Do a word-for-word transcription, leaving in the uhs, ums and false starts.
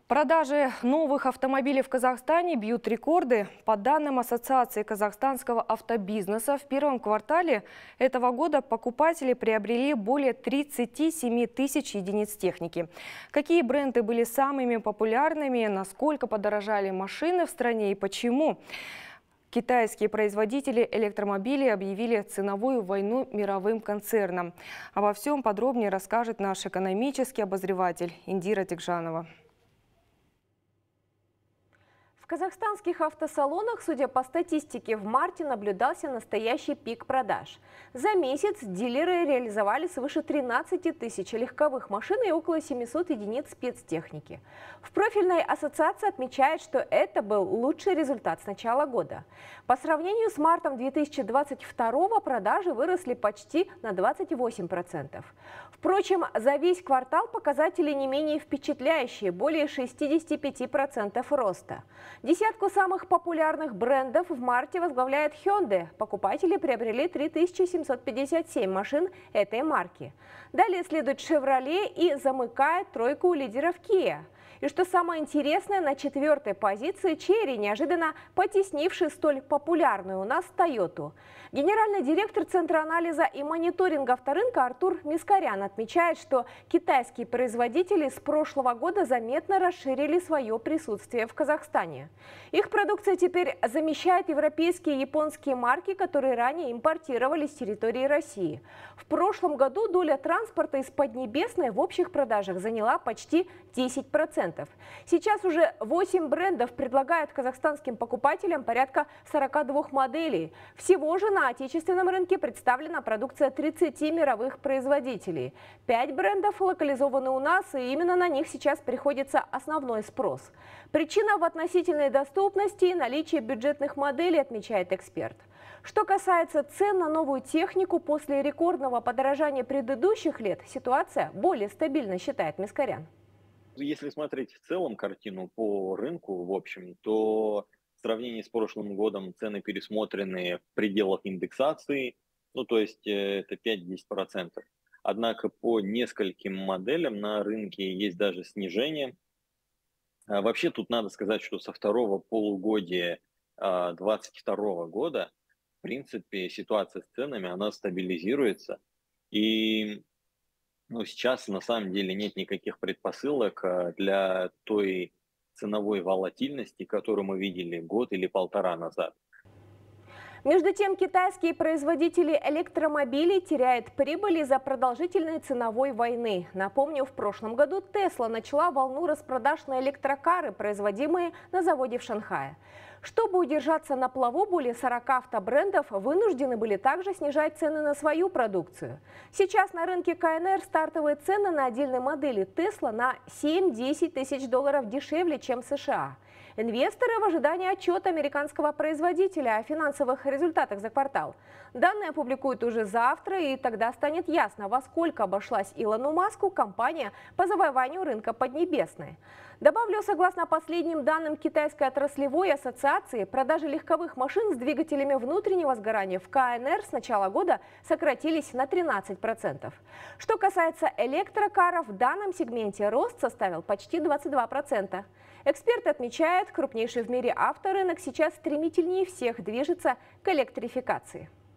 Продажи новых автомобилей в Казахстане бьют рекорды. По данным Ассоциации казахстанского автобизнеса, в первом квартале этого года покупатели приобрели более тридцати семи тысяч единиц техники. Какие бренды были самыми популярными, насколько подорожали машины в стране и почему? Китайские производители электромобилей объявили ценовую войну мировым концернам. Обо всем подробнее расскажет наш экономический обозреватель Индира Тикжанова. В казахстанских автосалонах, судя по статистике, в марте наблюдался настоящий пик продаж. За месяц дилеры реализовали свыше тринадцати тысяч легковых машин и около семисот единиц спецтехники. В профильной ассоциации отмечают, что это был лучший результат с начала года. По сравнению с мартом две тысячи двадцать второго продажи выросли почти на двадцать восемь процентов. Впрочем, за весь квартал показатели не менее впечатляющие – более шестидесяти пяти процентов роста. Десятку самых популярных брендов в марте возглавляет Hyundai. Покупатели приобрели три тысячи семьсот пятьдесят семь машин этой марки. Далее следует Chevrolet и замыкает тройку лидеров Kia. И что самое интересное, на четвертой позиции Chery, неожиданно потеснивший столь популярную у нас Toyota. Генеральный директор Центра анализа и мониторинга авторынка Артур Мискарян отмечает, что китайские производители с прошлого года заметно расширили свое присутствие в Казахстане. Их продукция теперь замещает европейские и японские марки, которые ранее импортировали с территории России. В прошлом году доля транспорта из Поднебесной в общих продажах заняла почти десять процентов. Сейчас уже восемь брендов предлагают казахстанским покупателям порядка сорока двух моделей. Всего же на отечественном рынке представлена продукция тридцати мировых производителей. Пять брендов локализованы у нас, и именно на них сейчас приходится основной спрос. Причина в относительной доступности и наличии бюджетных моделей, отмечает эксперт. Что касается цен на новую технику, после рекордного подорожания предыдущих лет ситуация более стабильна, считает Мискарян. Если смотреть в целом картину по рынку, в общем, то в сравнении с прошлым годом цены пересмотрены в пределах индексации, ну то есть это пять-десять процентов. Однако по нескольким моделям на рынке есть даже снижение. Вообще тут надо сказать, что со второго полугодия две тысячи двадцать второго года, в принципе, ситуация с ценами, она стабилизируется. И ну, сейчас на самом деле нет никаких предпосылок для той ценовой волатильности, которую мы видели год или полтора назад. Между тем, китайские производители электромобилей теряют прибыль из-за продолжительной ценовой войны. Напомню, в прошлом году Tesla начала волну распродаж на электрокары, производимые на заводе в Шанхае. Чтобы удержаться на плаву, более сорока автобрендов вынуждены были также снижать цены на свою продукцию. Сейчас на рынке КНР стартовые цены на отдельные модели Tesla на семь-десять тысяч долларов дешевле, чем в США. Инвесторы в ожидании отчета американского производителя о финансовых результатах за квартал. Данные опубликуют уже завтра, и тогда станет ясно, во сколько обошлась Илону Маску кампания по завоеванию рынка Поднебесной. Добавлю, согласно последним данным Китайской отраслевой ассоциации, продажи легковых машин с двигателями внутреннего сгорания в КНР с начала года сократились на тринадцать процентов. Что касается электрокаров, в данном сегменте рост составил почти двадцать два процента. Эксперты отмечают, крупнейший в мире авторынок сейчас стремительнее всех движется к электрификации.